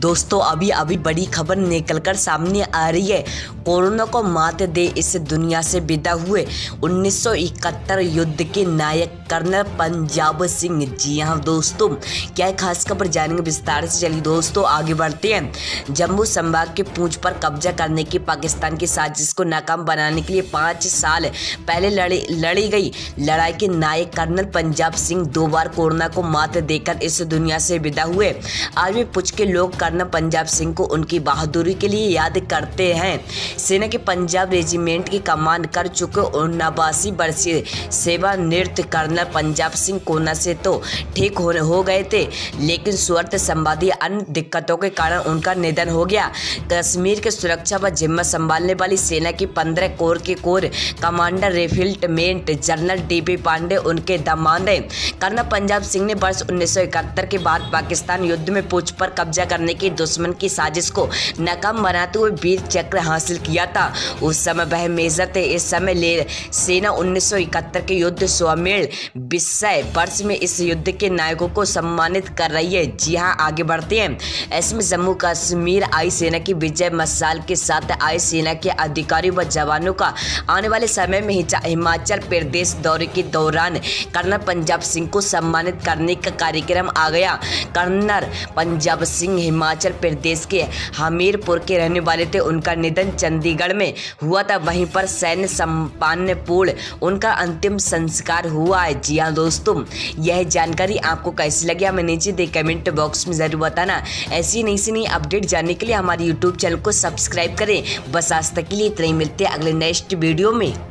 दोस्तों अभी अभी बड़ी खबर निकलकर सामने आ रही है। कोरोना को मात दे इस दुनिया से विदा हुए 1971 युद्ध के नायक कर्नल पंजाब सिंह। जी हाँ दोस्तों, क्या है खास खबर जानेंगे विस्तार से। चलिए दोस्तों आगे बढ़ते हैं। जम्मू संभाग के पूंछ पर कब्जा करने की पाकिस्तान की साजिश को नाकाम बनाने के लिए 5 साल पहले लड़ी गई लड़ाई के नायक कर्नल पंजाब सिंह 2 बार कोरोना को मात देकर इस दुनिया से विदा हुए। आज भी पूंछ के लोग कर्नल पंजाब सिंह को उनकी बहादुरी के लिए याद करते हैं। सेना के पंजाब रेजिमेंट की कमान कर चुके 89 वर्षीय सेवानिवृत्त कर्नल पंजाब सिंह कोरोना से तो ठीक हो गए थे, लेकिन स्वास्थ्य संबंधी अन्य दिक्कतों के कारण उनका निधन हो गया। कश्मीर की सुरक्षा व जिम्मा संभालने वाली सेना की 15 कोर के corps commander lieutenant general D B. Pandey उनके दामाद हैं। कर्नल पंजाब सिंह ने वर्ष 1971 के बाद पाकिस्तान युद्ध में पूंछ पर कब्जा करने की दुश्मन की साजिश को नाकाम बनाते हुए वीर चक्र हासिल किया था। उस समय वह मेजर थे। इस समय सेना 1971 के युद्ध स्वमेल विषय वर्ष में इस युद्ध के नायकों को सम्मानित कर रही है। जी हाँ आगे बढ़ते हैं। ऐसे में जम्मू कश्मीर आई सेना की विजय मशाल के साथ आए सेना के अधिकारी व जवानों का आने वाले समय में हिमाचल प्रदेश दौरे के दौरान कर्नल पंजाब सिंह को सम्मानित करने का कार्यक्रम आ गया। कर्नल पंजाब सिंह हिमाचल प्रदेश के हमीरपुर के रहने वाले थे। उनका निधन चंडीगढ़ में हुआ था। वहीं पर सैन्य सम्मान पूर्ण उनका अंतिम संस्कार हुआ है। जी हाँ दोस्तों, यह जानकारी आपको कैसी लगी हमें नीचे दे कमेंट बॉक्स में जरूर बताना। ऐसी नई से नई अपडेट जानने के लिए हमारे यूट्यूब चैनल को सब्सक्राइब करें। बस आज तक के लिए इतना ही, मिलते हैं अगले नेक्स्ट वीडियो में।